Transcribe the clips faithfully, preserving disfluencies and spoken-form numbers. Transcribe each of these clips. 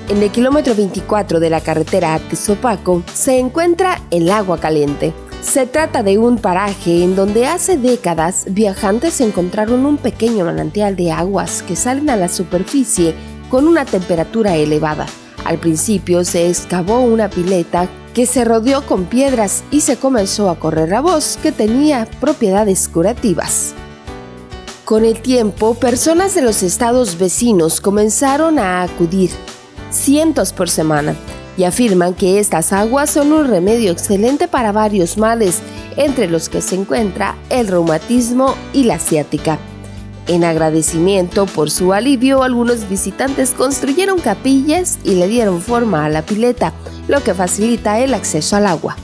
En el kilómetro veinticuatro de la carretera a Tizopaco se encuentra el Agua Caliente. Se trata de un paraje en donde hace décadas viajantes encontraron un pequeño manantial de aguas que salen a la superficie con una temperatura elevada. Al principio se excavó una pileta que se rodeó con piedras y se comenzó a correr la voz que tenía propiedades curativas. Con el tiempo, personas de los estados vecinos comenzaron a acudir, cientos por semana, y afirman que estas aguas son un remedio excelente para varios males, entre los que se encuentra el reumatismo y la ciática. En agradecimiento por su alivio, algunos visitantes construyeron capillas y le dieron forma a la pileta, lo que facilita el acceso al agua.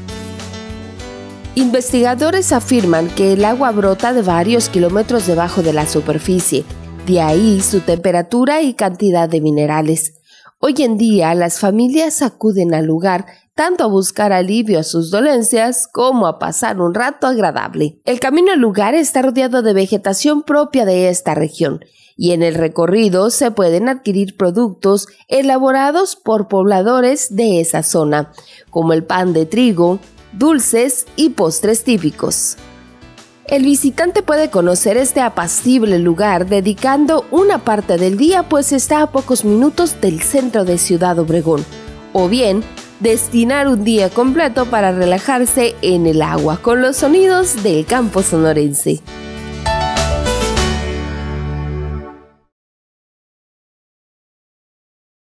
Investigadores afirman que el agua brota de varios kilómetros debajo de la superficie, de ahí su temperatura y cantidad de minerales. Hoy en día, las familias acuden al lugar tanto a buscar alivio a sus dolencias como a pasar un rato agradable. El camino al lugar está rodeado de vegetación propia de esta región y en el recorrido se pueden adquirir productos elaborados por pobladores de esa zona, como el pan de trigo, dulces y postres típicos. El visitante puede conocer este apacible lugar dedicando una parte del día, pues está a pocos minutos del centro de Ciudad Obregón, o bien destinar un día completo para relajarse en el agua con los sonidos del campo sonorense.